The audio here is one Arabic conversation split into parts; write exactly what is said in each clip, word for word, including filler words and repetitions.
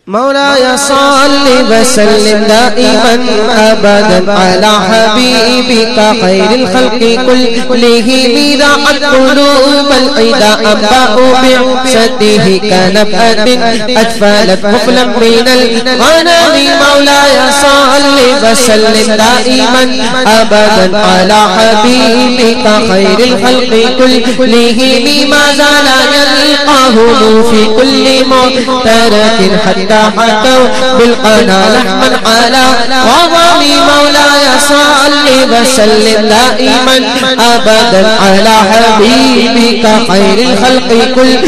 مولاي صل وسلم دائما أبدا على حبيبك خير الخلق كلهم راحت قلوب العدا أنباء بعثته كنبأة أتفالت مخلا من الغنم. مولاي صل وسلم دائما أبدا على حبيبك خير الخلق كلهم ما زال يلقاهم في كل مؤترك حتى حكوا بالقنا لحما على وضم. مولاي صل وسلم دائما أبدا على حبيبك خير الخلق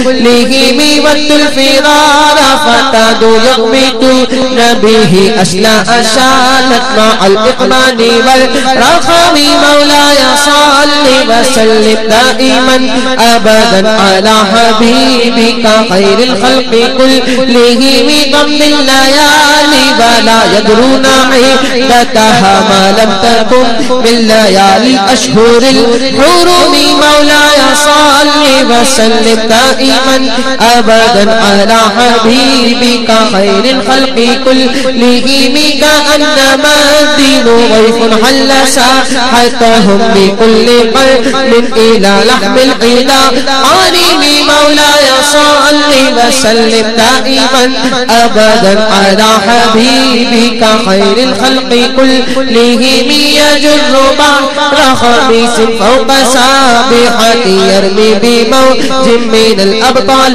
كلهم ود الفرار فتادوا يغبطون به أشلاء شانت مع الإقبال والرخم. مولاي صل وسلم دائما أبدا على حبيبك خير الخلق كلهم ضم الليالي ولا يدرون عدتها ما لم تكن من ليالي الأشهر الحرم. مولاي صل وسلم دائما أبدا على حبيبك خير الخلق كلهم كأنما الدين غيث حل ساحتهم بكل قلب إلى لحم العدا قريم. مولاي صل وسلم دائما أبدا على حبيبك خير الخلق كلهم يجر بحر خبيث فوق سابحة يرمي بموج من الأبطال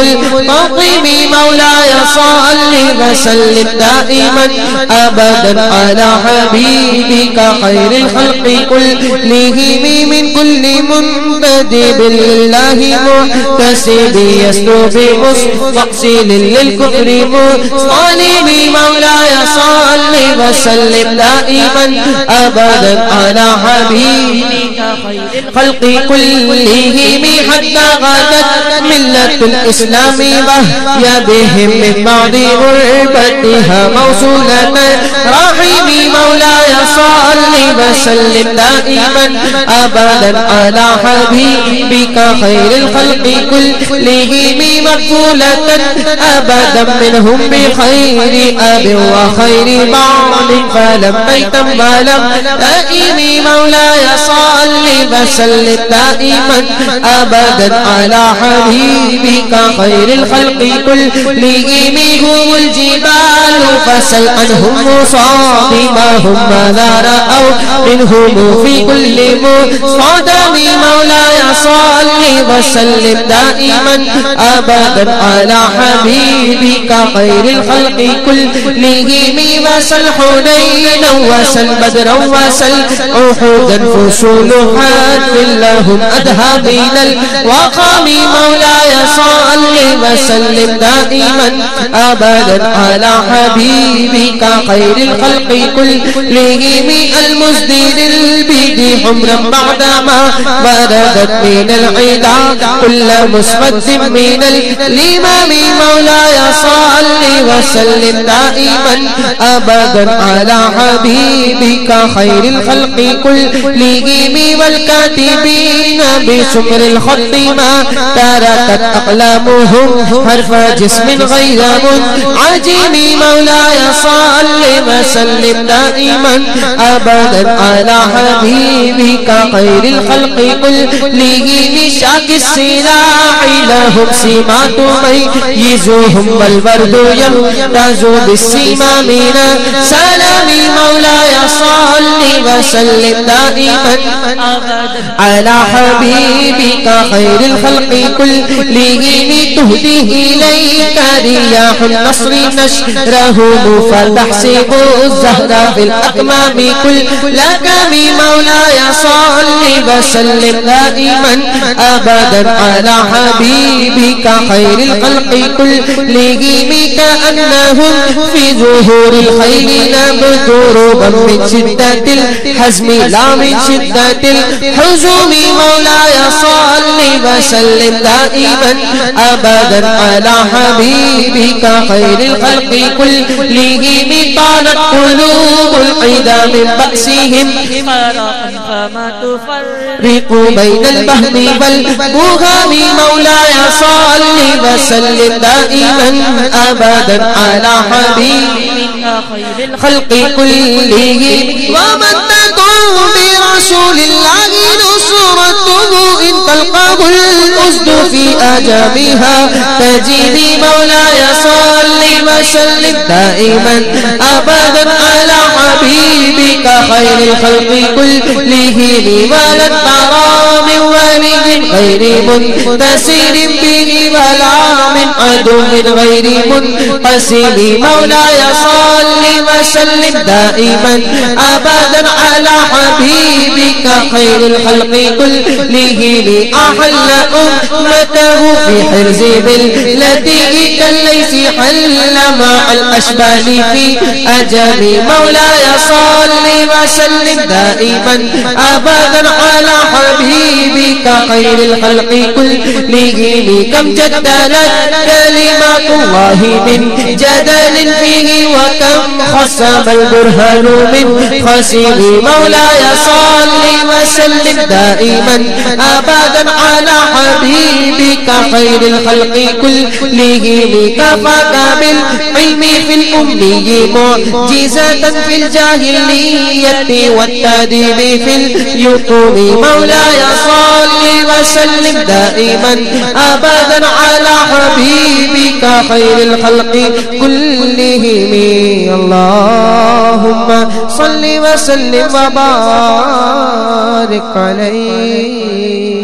ملتقم. مولاي صل وسلم دائما أبدا على حبيبك خير الخلق كلهم من كل منبدي بالله محتسب يسلو بمستقصل للكفر مصطلب. مولاي صل وسلم دائما أبدا على حبيبك خير الخلق كلهم حتى غدت ملة الإسلام وهي بهم من بعد غربتها موصولة رحم. مولاي صل وسلم دائما أبدا على حبيبك خير الخلق كلهم مقبولة أبدا منهم بخير أب وخير بعض فلم بيتا ولم دائم. مولاي صل وسلم دائما أبدا على حبيبك خير الخلق كلهم هم الجبال فسل عنهم مصادمهم ماذا رأوا منهم في كل مصادم. مولاي صل وسلم دائما أبدا على حبيبك خير الخلق كلهم وسل حنينا وسل بدرا وسل أحدا فسلحات لهم أدهى من الوقام. مولاي صل وسلم دائما أبدا على حبيبك خير الخلق كلهم المزدد البيد حمرا بعدما بردت من العدا كل مسود من الإمام. مولاي صل وسلم دائما أبدا على حبيبك خير الخلق كلهم والكاتبين بسمر الخط ما تركت أقلامهم حرف جسم غير منعجم. مولاي صل وسلم دائما أبدا على حبيبك خير الخلق كلهم شاك السلاح لهم سمات ميزوهم والبرد يمتاز بالسما من سلام. مولاي صل وسلم دائما على حبيبك خير الخلق كلهم تهدي إليك رياح النصر نشرهم فتحسب الزهر في الأكمام كلك. مولاي صل وسلم دائما أبدا على حبيبك خير الخلق كلهم كأنهم في ظهور الخيل نبتربا من شدة الحزم لا من شدة الحزم. مولاي صل وسلم دائما أبدا على حبيبك خير الخلق كلهم طالت قلوب العدا من بأسهم فما تفرق بين البهم والبهام مولاي صل وسلم دائما أبدا على حبيبك خير الخلق كلهم ومن تكن برسول الله نصرته إن تلقاه الأسد في أجابها تجيني مولاي صل وسلم دائما أبدا على حبيبك خير الخلق كلهم ولا ترى من ولي غير منتصر به ولا من عدو غير منقسم مولاي صل وسلم دائما أبدا على حبيبك خير الخلق كلهم أحل أمته في حرز بالتي كالليس حل مع الأشبال في أجل مولاي صل وسلم دائما أبدا على حبيبك خير الخلق كلهم كم جدلت كلمات الله من جدل فيه وكم خصم البرهان من خصيم مولاي صل وسلم دائما أبدا على حبيبك خير الخلق كلهم كفاك بالعلم في الأمي معجزة في الجاهلية والتأديب في اليتوم مولاي صل وسلم دائما أبدا على حبيبك خير الخلق كلهم اللهم صل وسلم وبارك عليه